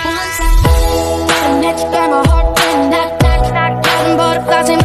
The next time my heart went knock, knock, knock, knock, butterflies in